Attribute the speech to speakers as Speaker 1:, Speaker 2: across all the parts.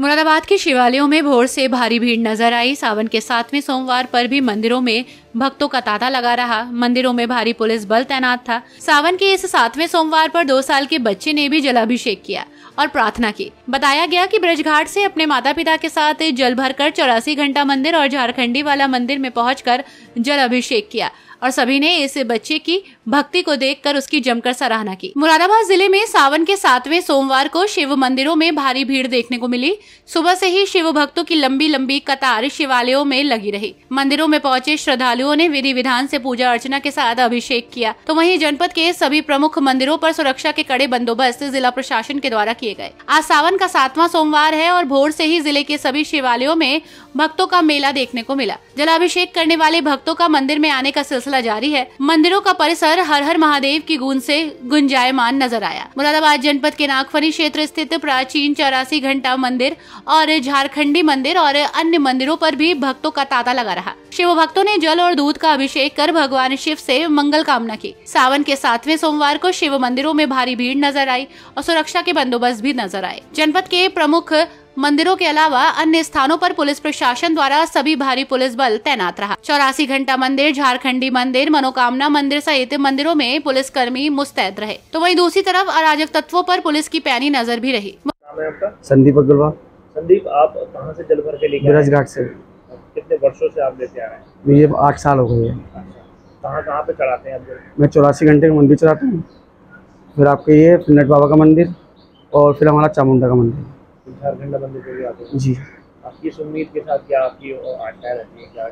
Speaker 1: मुरादाबाद के शिवालयों में भोर से भारी भीड़ नजर आई। सावन के 7वें सोमवार पर भी मंदिरों में भक्तों का तांता लगा रहा। मंदिरों में भारी पुलिस बल तैनात था। सावन के इस 7वें सोमवार पर 2 साल के बच्चे ने भी जलाभिषेक किया और प्रार्थना की। बताया गया कि ब्रजघाट से अपने माता पिता के साथ जल भरकर 84 घंटा मंदिर और झारखंडी वाला मंदिर में पहुंचकर जल अभिषेक किया और सभी ने इस बच्चे की भक्ति को देखकर उसकी जमकर सराहना की। मुरादाबाद जिले में सावन के 7वें सोमवार को शिव मंदिरों में भारी भीड़ देखने को मिली। सुबह से ही शिव भक्तों की लंबी लंबी कतार शिवालयों में लगी रही। मंदिरों में पहुंचे श्रद्धालुओं ने विधि विधान से पूजा अर्चना के साथ अभिषेक किया। तो वहीं जनपद के सभी प्रमुख मंदिरों पर सुरक्षा के कड़े बंदोबस्त जिला प्रशासन के द्वारा किए गए। आज सावन का 7वां सोमवार है और भोर से ही जिले के सभी शिवालयों में भक्तों का मेला देखने को मिला। जलाभिषेक करने वाले भक्तों का मंदिर में आने का सिलसिला जारी है। मंदिरों का परिसर हर हर महादेव की गूंज से गुंजायमान नजर आया। मुरादाबाद जनपद के नागफनी क्षेत्र स्थित प्राचीन 84 घंटा मंदिर और झारखंडी मंदिर और अन्य मंदिरों पर भी भक्तों का तांता लगा रहा। शिव भक्तों ने जल और दूध का अभिषेक कर भगवान शिव से मंगल कामना की। सावन के 7वें सोमवार को शिव मंदिरों में भारी भीड़ नजर आई और सुरक्षा के बंदोबस्त भी नजर आए। जनपद के प्रमुख मंदिरों के अलावा अन्य स्थानों पर पुलिस प्रशासन द्वारा सभी भारी पुलिस बल तैनात रहा। 84 घंटा मंदिर, झारखंडी मंदिर, मनोकामना मंदिर सहित मंदिरों में पुलिसकर्मी मुस्तैद रहे। तो वहीं दूसरी तरफ अराजक तत्वों पर पुलिस की पैनी नजर भी रही।
Speaker 2: संदीप अग्रवाल।
Speaker 3: संदीप, आप कहां से जल भर के लेके आए?
Speaker 2: ब्रजघाट से।
Speaker 3: कितने वर्षों से आप लेते आ रहे हैं?
Speaker 2: मुझे 8 साल हो गए हैं।
Speaker 3: कहाँ पे चढ़ाते हैं आप?
Speaker 2: मैं 84 घंटे का मंदिर चढ़ाता हूँ, फिर आपके ये नट बाबा का मंदिर और फिर हमारा चामुंडा का मंदिर।
Speaker 3: झारखंड मंदिर पे भी आते हैं
Speaker 2: जी।
Speaker 3: आपकी इस उम्मीद के साथ क्या आपकी आशा रहती है? क्या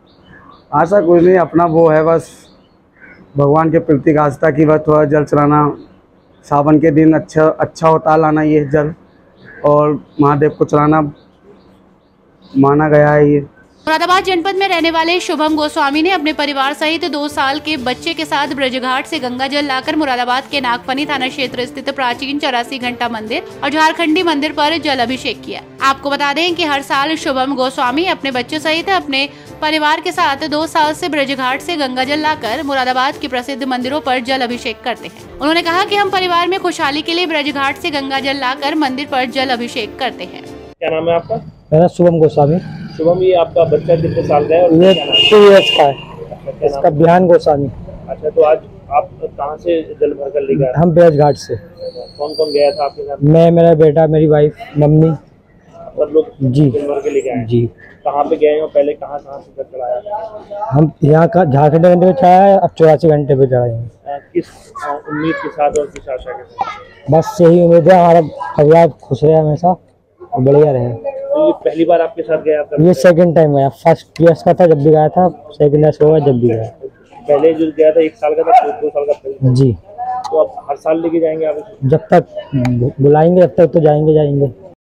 Speaker 2: आशा कोई नहीं, अपना वो है बस भगवान के प्रति आस्था की बस थोड़ा जल चढ़ाना। सावन के दिन अच्छा होता लाना ये जल और महादेव को चढ़ाना माना गया है। ये
Speaker 1: मुरादाबाद जनपद में रहने वाले शुभम गोस्वामी ने अपने परिवार सहित 2 साल के बच्चे के साथ ब्रजघाट से गंगा जल लाकर मुरादाबाद के नागफनी थाना क्षेत्र स्थित प्राचीन 84 घंटा मंदिर और झारखंडी मंदिर पर जल अभिषेक किया। आपको बता दें कि हर साल शुभम गोस्वामी अपने बच्चों सहित अपने परिवार के साथ 2 साल से ब्रजघाट से गंगा जल लाकर मुरादाबाद के प्रसिद्ध मंदिरों पर जल अभिषेक करते हैं। उन्होंने कहा कि हम परिवार में खुशहाली के लिए ब्रजघाट से गंगा जल लाकर मंदिर पर जल अभिषेक करते हैं।
Speaker 3: क्या नाम है आपका?
Speaker 4: मेरा शुभम गोस्वामी।
Speaker 3: शुभम, ये आपका बच्चा कितने साल का है? और
Speaker 4: ये 2 इयर्स का है। इसका बिहान गोस्वामी।
Speaker 3: अच्छा, तो आज आप कहाँ से जल भर कर लेकर आए?
Speaker 4: हम ब्रजघाट से।
Speaker 3: कौन कौन गया था आपके साथ?
Speaker 4: मैं, मेरा बेटा, मेरी वाइफ, मम्मी,
Speaker 3: सब लोग
Speaker 4: जी
Speaker 3: जल भर के लेके आए?
Speaker 4: जी।
Speaker 3: कहाँ पे गए हो पहले? कहाँ से जल चढ़ाया?
Speaker 4: हम यहाँ का झारखंड मंदिर पे चढ़ाया है, अब 84 घंटे पे चढ़ाए हैं।
Speaker 3: किस उम्मीद के साथ और किस आशा के साथ?
Speaker 4: बस यही उम्मीद है हमारा परिवार खुश रहे हमेशा और बढ़िया रहे।
Speaker 3: तो ये पहली बार आपके साथ गया था?
Speaker 4: ये सेकंड टाइम गया। फर्स्ट ईयर्स का था जब भी गया था, सेकंड ईयर्स हुआ जब भी गया।
Speaker 3: पहले जो गया था 1 साल का था, 2 साल का था?
Speaker 4: जी।
Speaker 3: तो आप हर साल लेके जाएंगे आप?
Speaker 4: जब तक बुलाएंगे तब तक तो जाएंगे।